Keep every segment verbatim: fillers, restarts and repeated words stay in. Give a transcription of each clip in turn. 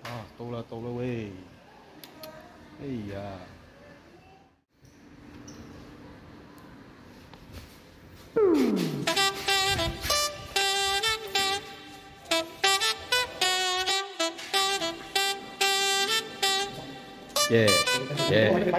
啊，到了到了喂！哎呀，耶耶！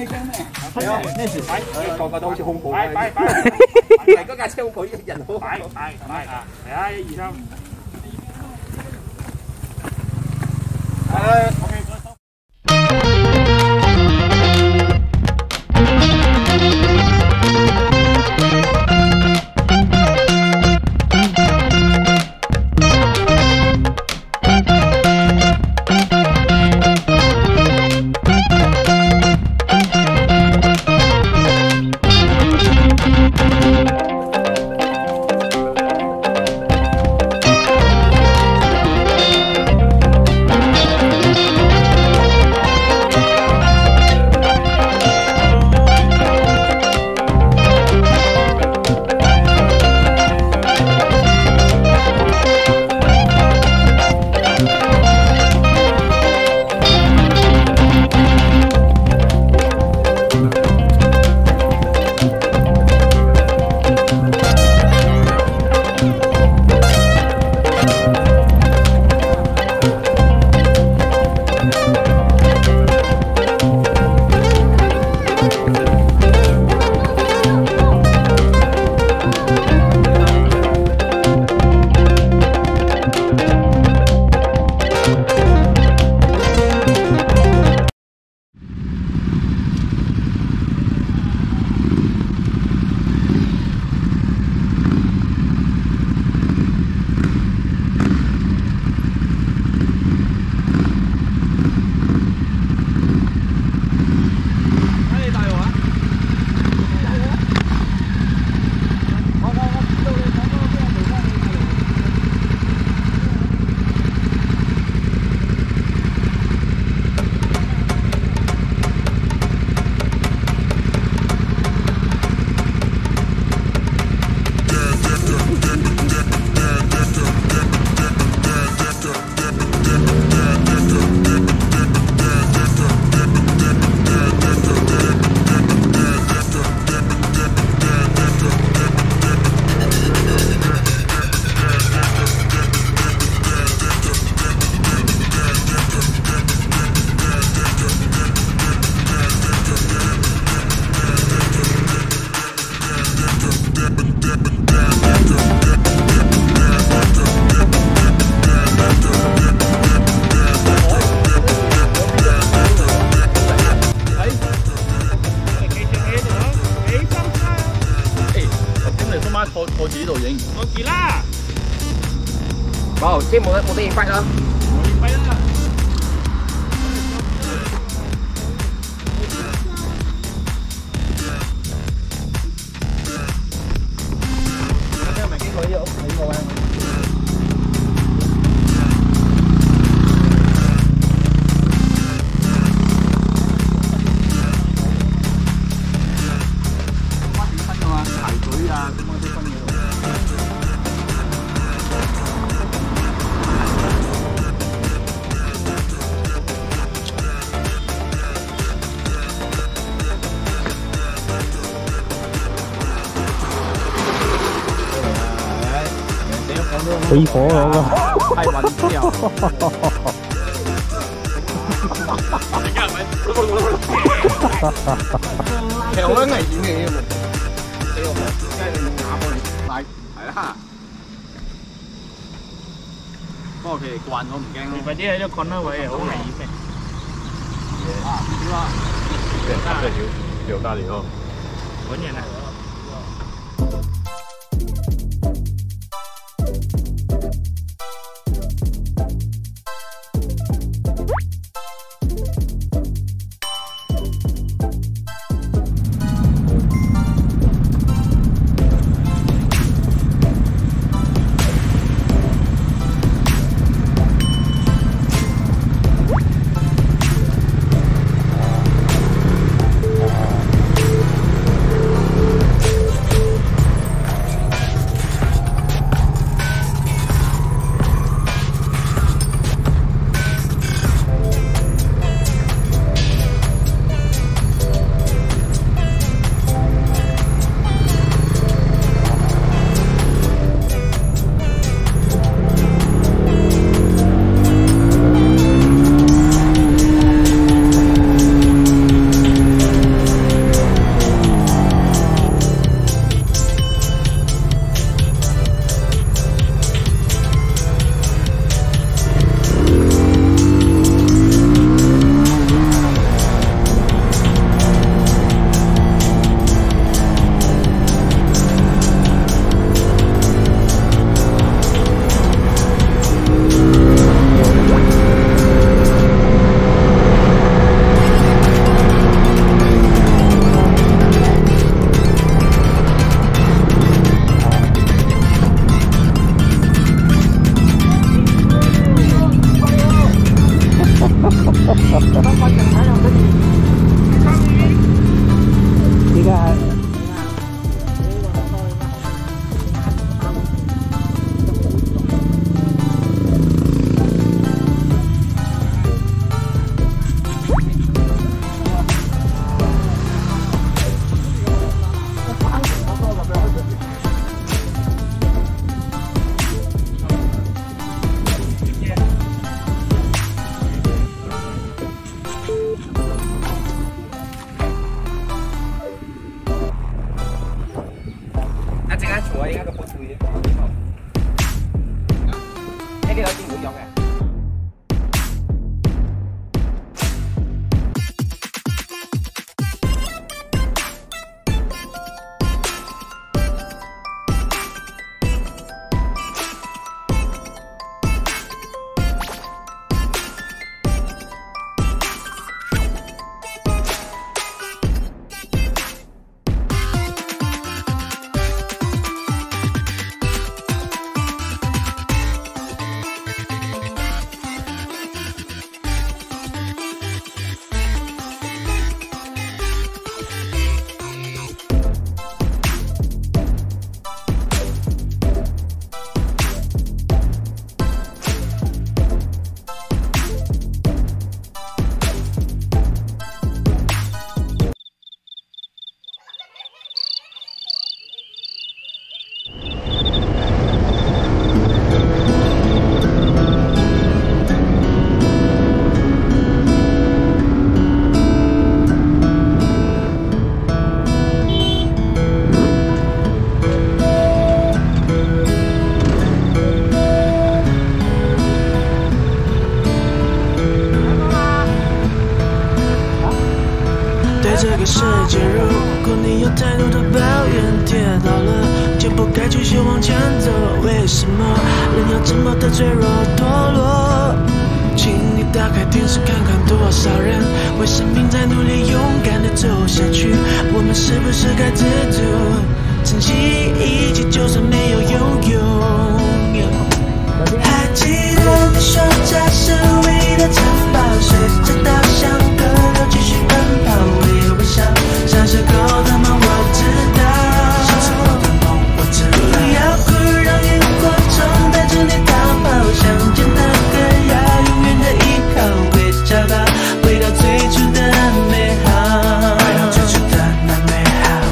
去驚咩？ 係啊，咩事？ 擺，個個都好似恐怖。擺擺擺，係嗰架車好鬼人好。擺擺擺啊！嚟啊！一二三。誒，OK。 我我自己度影。 我記啦。冇，即係冇得冇得影輝啦。冇影輝啦。咁樣咪經過呢個屋企個位。 起火啦！ 太穩掉。其實好危險嘅呢個，呢個即係你冇打過嚟，但係係啦。不過佢哋慣咗唔驚咯。或者喺度困啦位好危險嘅。啊，點啊？對，對，有有道理哦。穩點啦。 Hãy subscribe cho kênh Ghiền Mì Gõ để không bỏ lỡ 这个世界，如果你有太多的抱怨，跌倒了就不该继续往前走。为什么人要这么的脆弱堕落？请你打开电视看看，多少人为生命在努力勇敢的走下去。我们是不是该知足，珍惜一切就算没有拥有？还记得你说家是唯一的城堡，随着稻香河流继续奔跑，微微笑小时候的梦我知道，小时候的梦我知道。不要哭让萤火虫带着你逃跑，乡间的歌谣永远的依靠，回家吧回到最初的美好，回到最初的那美好。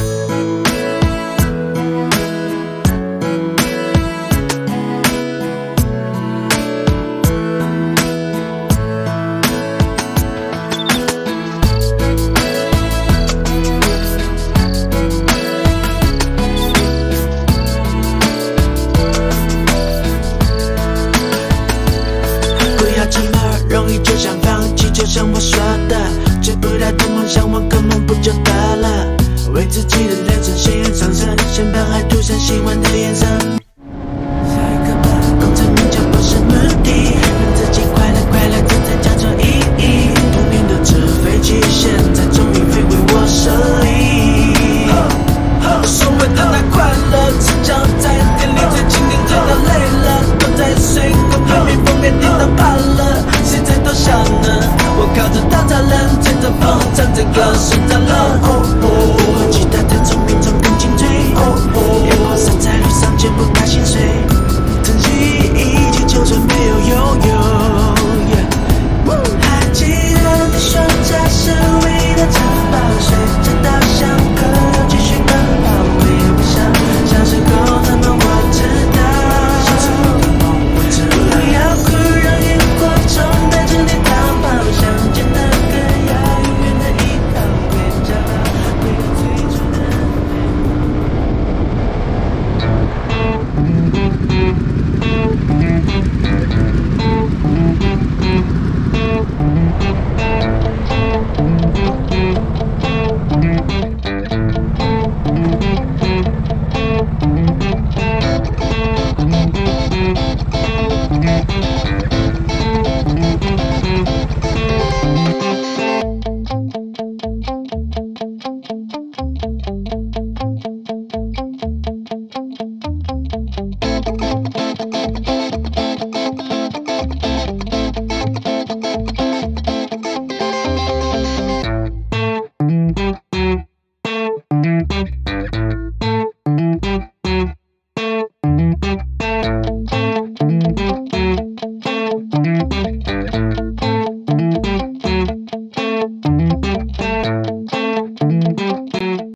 就想放弃，就像我说的，追不到的梦想，换个梦不就得了？为自己的人生鲜艷上色，先把爱涂上喜欢的颜色。笑一个吧，功成名就不是目的，让自己快乐，快乐这才叫做意义。童年的纸飞机，现在终于飞回我手里。所谓的那快乐，赤脚在田里追蜻蜓追到累了，偷摘水果被蜜蜂给叮到怕了，谁在偷笑呢？我靠着稻草人，吹着风唱着歌睡着了。我记得他从命中更精锐，阳光洒在路上，绝不怕心碎。